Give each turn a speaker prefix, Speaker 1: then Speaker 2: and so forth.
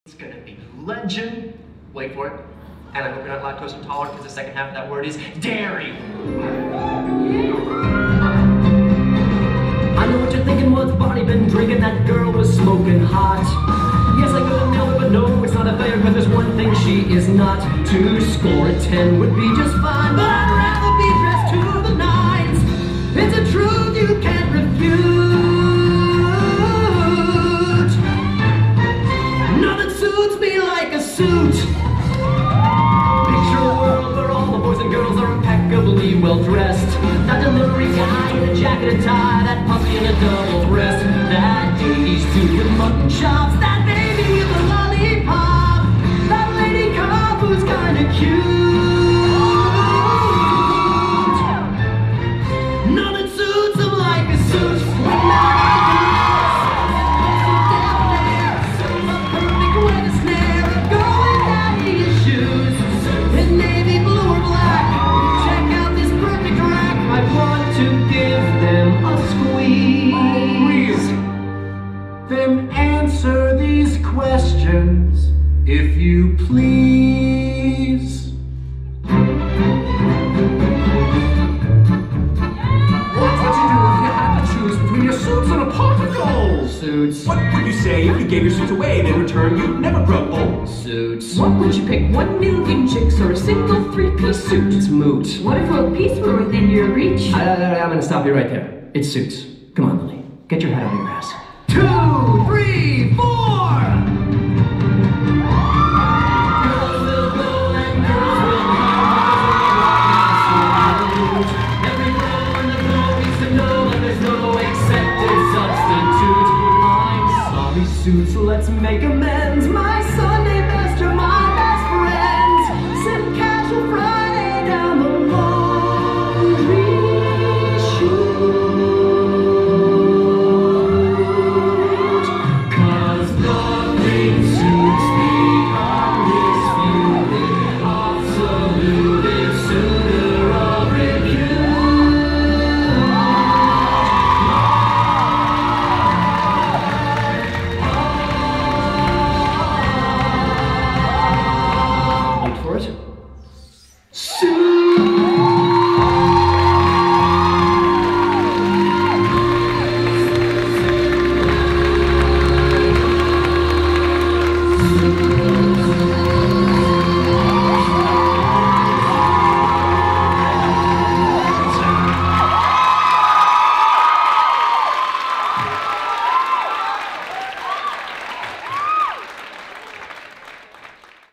Speaker 1: It's gonna be legend. Wait for it. And I hope you're not lactose intolerant because the second half of that word is dairy.
Speaker 2: I know what you're thinking, what's Barney been drinking? That girl was smoking hot. Yes, I could have nailed her, but no, it's not a fair, because there's one thing she is not. To score a 10 would be just fine, but I'd rather be dressed to the nines. It's a truth you can't refute. Nothing suits me like a suit. Picture a world where all the boys and girls are impeccably well dressed. That delivery guy in a jacket and tie, that puppy in a double breast, that 80s dude with mutton chops, that baby with a lollipop, that lady cop who's kinda cute. Nothing suits him like a suit.
Speaker 3: Then answer these questions, if you please. What would you do if you had to choose between your suits and a pot of gold?
Speaker 2: Suits.
Speaker 4: What would you say if you gave your suits away and in return you'd never grumble?
Speaker 2: Suits.
Speaker 5: What would you pick, 1 million chicks or a single 3-piece suit?
Speaker 2: It's moot.
Speaker 5: What if world peace were within your reach?
Speaker 2: I'm gonna stop you right there. It's suits. Come on, Lily. Get your head out of your ass. 2, 3, 4! Girls will go and girls will come. Every girl in the world needs to know that there's no accepted substitute. I'm sorry, suits, let's make amends. My Sunday best are my best friends. Sip casual Friday down the laundry chute. Suits.